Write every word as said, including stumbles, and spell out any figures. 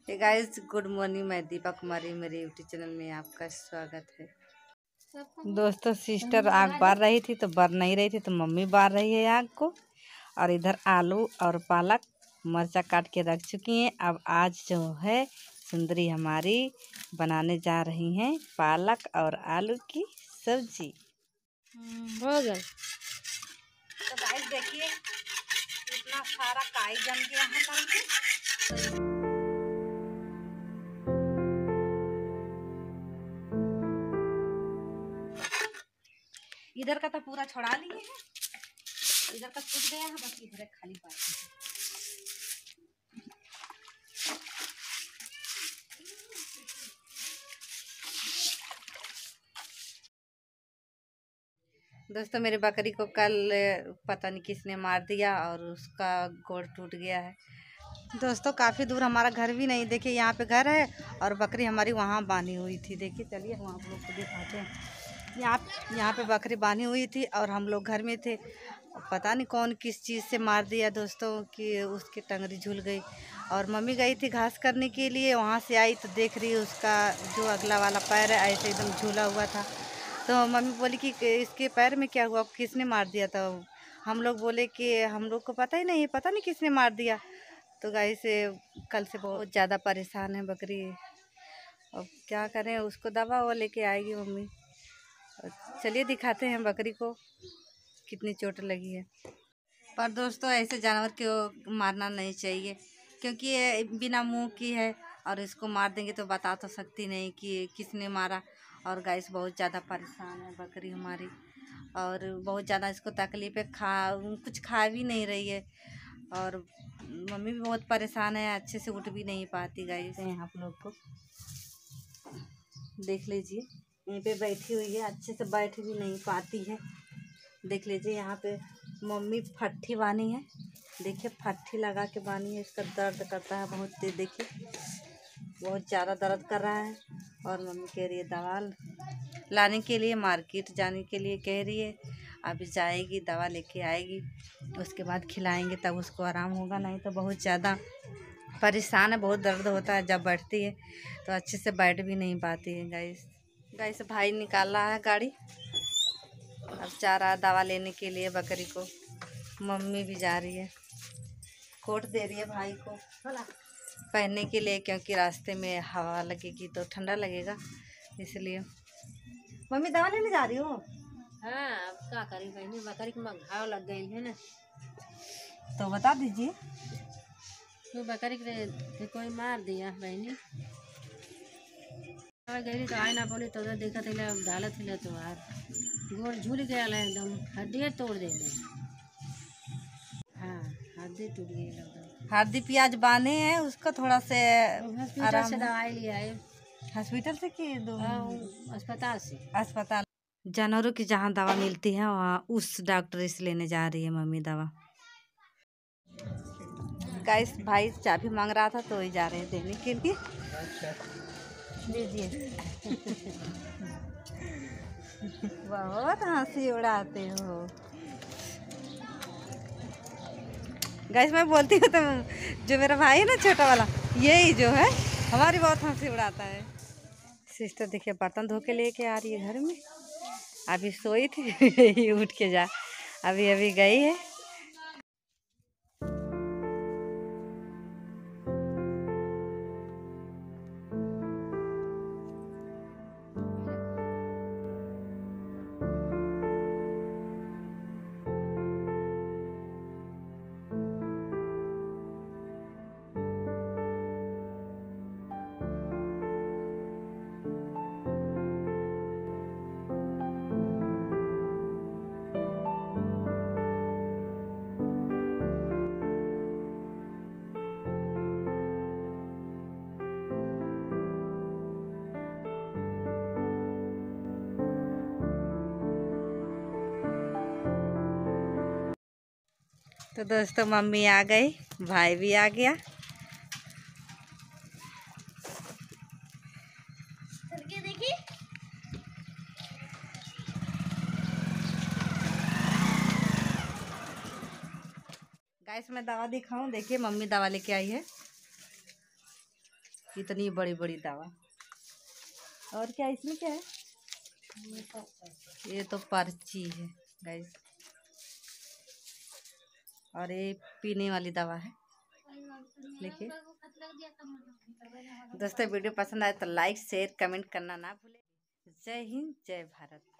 Hey guys, good morning. मैं दीपा कुमारी, मेरे YouTube channel में आपका स्वागत है। दोस्तों, सिस्टर आग बार रही थी तो बर नहीं रही थी तो मम्मी बार रही है आग को। और इधर आलू और पालक मरचा काट के रख चुकी हैं। अब आज जो है सुंदरी हमारी बनाने जा रही हैं पालक और आलू की सब्जी। हो गया। तो गाइस देखिए, इतना सारा काई जम गया है नल पे। इधर का तो पूरा छोड़ा लिए है, इधर का टूट गया है, बस इधर खाली बाकी है। दोस्तों, मेरे बकरी को कल पता नहीं किसने मार दिया और उसका गोड़ टूट गया है। दोस्तों, काफ़ी दूर हमारा घर भी नहीं, देखिए यहाँ पे घर है और बकरी हमारी वहाँ बांधी हुई थी। देखिए, चलिए हम आप लोग को दिखाते हैं। यहाँ यहाँ पे बकरी बांधी हुई थी और हम लोग घर में थे। पता नहीं कौन किस चीज़ से मार दिया दोस्तों कि उसकी टंगरी झूल गई। और मम्मी गई थी घास करने के लिए, वहाँ से आई तो देख रही उसका जो अगला वाला पैर है ऐसे एकदम झूला हुआ था। तो मम्मी बोली कि इसके पैर में क्या हुआ, किसने मार दिया था। हम लोग बोले कि हम लोग को पता ही नहीं, पता नहीं किसने मार दिया। तो गाय से कल से बहुत ज़्यादा परेशान है बकरी। अब क्या करें, उसको दवा वो लेके आएगी मम्मी। चलिए दिखाते हैं बकरी को कितनी चोट लगी है। पर दोस्तों, ऐसे जानवर को मारना नहीं चाहिए क्योंकि ये बिना मुंह की है और इसको मार देंगे तो बता तो सकती नहीं कि किसने मारा। और गाइस बहुत ज़्यादा परेशान है बकरी हमारी और बहुत ज़्यादा इसको तकलीफ है, खा कुछ खा भी नहीं रही है। और मम्मी भी बहुत परेशान है, अच्छे से उठ भी नहीं पाती। गाइस आप लोग को देख लीजिए, यहीं पे बैठी हुई है, अच्छे से बैठ भी नहीं पाती है। देख लीजिए यहाँ पे मम्मी फट्ठी बानी है, देखिए फट्ठी लगा के बानी है। इसका दर्द करता है बहुत तेज, देखिए बहुत ज़्यादा दर्द कर रहा है। और मम्मी कह रही है दवा लाने के लिए, मार्केट जाने के लिए कह रही है। अभी जाएगी, दवा लेके आएगी, उसके बाद खिलाएंगे तब उसको आराम होगा। नहीं तो बहुत ज़्यादा परेशान है, बहुत दर्द होता है। जब बैठती है तो अच्छे से बैठ भी नहीं पाती है। गाइस गाइस भाई निकाल रहा है गाड़ी, अब जा रहा है दवा लेने के लिए बकरी को। मम्मी भी जा रही है, कोट दे रही है भाई को पहनने के लिए क्योंकि रास्ते में हवा लगेगी तो ठंडा लगेगा, इसलिए। मम्मी दवा लेने जा रही हो? हाँ, अब क्या करी बहनी, बकरी के घाव लग गई है ना, तो बता दीजिए। तो बकरी के कोई मार दिया बहनी। गई तो आए ना बोली तो देखा थे डालत थे तो यार गोड़ झूल गया एकदम, हड्डी तोड़ दे। हाँ, हड्डी टूट गई एकदम। हल्दी प्याज बांधे हैं उसको, थोड़ा से हॉस्पिटल से दवाई लिया है। हॉस्पिटल से कि अस्पताल से? अस्पताल। जानवरों की जहाँ दवा मिलती है वहाँ उस डॉक्टर से लेने जा रही है मम्मी दवा। गाइस भाई चाबी मांग रहा था तो वही जा रहे हैं देने के लिए। लीजिए। बहुत हंसी उड़ाते हो गाइस। मैं बोलती हूँ तो जो मेरा भाई है ना छोटा वाला, यही जो है हमारी बहुत हंसी उड़ाता है। सिस्टर देखिए बर्तन धो के लेके आ रही है घर में। अभी सोई थी उठ के जा, अभी अभी गई है। तो दोस्तों, मम्मी आ गई, भाई भी आ गया। देखिए गाइस, मैं दवा दिखाऊं, देखिए मम्मी दवा लेके आई है। इतनी बड़ी बड़ी दवा। और क्या इसमें क्या है? ये तो पर्ची है गाइस, और ये पीने वाली दवा है। देखिए दोस्तों, वीडियो पसंद आए तो लाइक शेयर कमेंट करना ना भूलें। जय हिंद, जय भारत।